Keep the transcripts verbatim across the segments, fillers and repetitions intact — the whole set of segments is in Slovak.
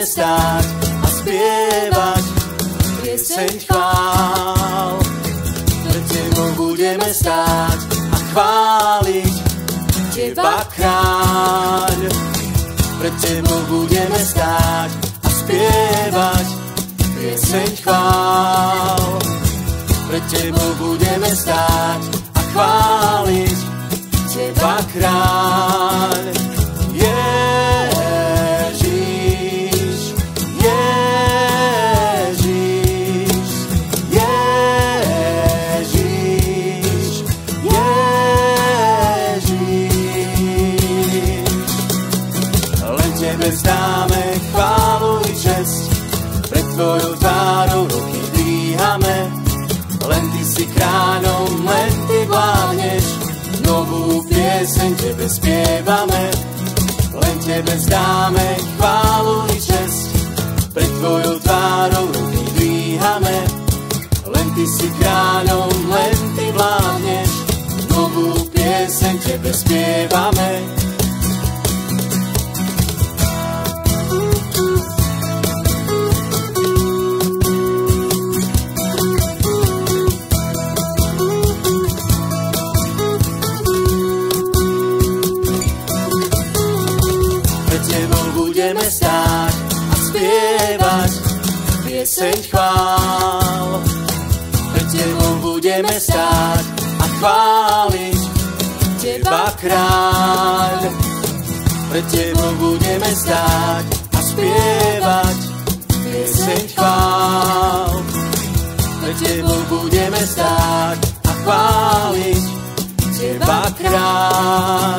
stáť a spievať pieseň chvál. Pred tebou budeme stáť a chváliť teba, kráľ. Pred tebou budeme stáť a spievať pieseň chvál. Pred tebou budeme stáť a chváliť teba, kráľ. Ježiš, Ježiš, Ježiš, Ježiš. Len tebe vzdáme chválu i česť, pred tvojou tvárou ruky dvíhame. Len ty si kráľom, len ty vládneš, novú pieseň tebe spievame. Len tebe vzdáme chválu i česť, pred tvojou tvárou ruky dvíhame. Len ty si kráľom, len ty vládneš, novú pieseň tebe spievame. Budeme stáť a spievať pieseň chvál. Pred tebou budeme stáť a chváliť teba, kráľ. Pred tebou budeme stáť a spievať pieseň chvál. Pred tebou budeme stáť a chváliť teba, kráľ.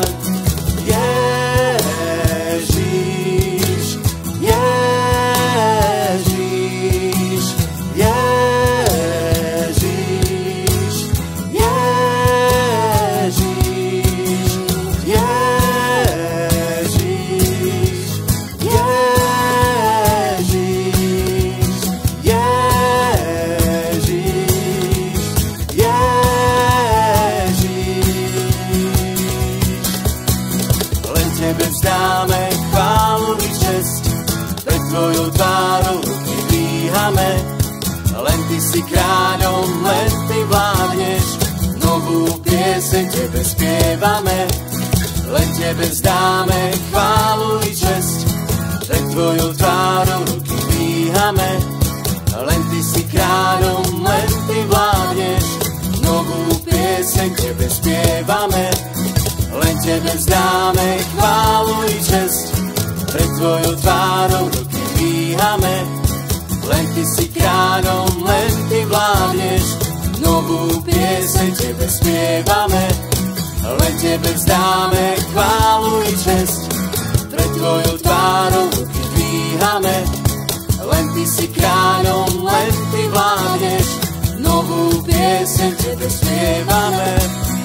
Tebe vzdáme chválu i česť, pred tvojou tvárou ruky dvíhame. Len ty si kráľom, len ty vládneš, novú pieseň tebe spievame. Len tebe vzdáme chválu i česť, pred tvojou tvárou ruky dvíhame. Len ty si kráľom, len ty vládneš, novú pieseň tebe spievame. Len tebe vzdáme chválu i česť, pred tvojou tvárou ruky dvíhame. Len ty si kráľom, len ty vládneš, novú pieseň tebe spievame. Len tebe vzdáme chválu i česť, pred tvojou tvárou ruky dvíhame. Len ty si kráľom, len ty vládneš, novú pieseň tebe spievame.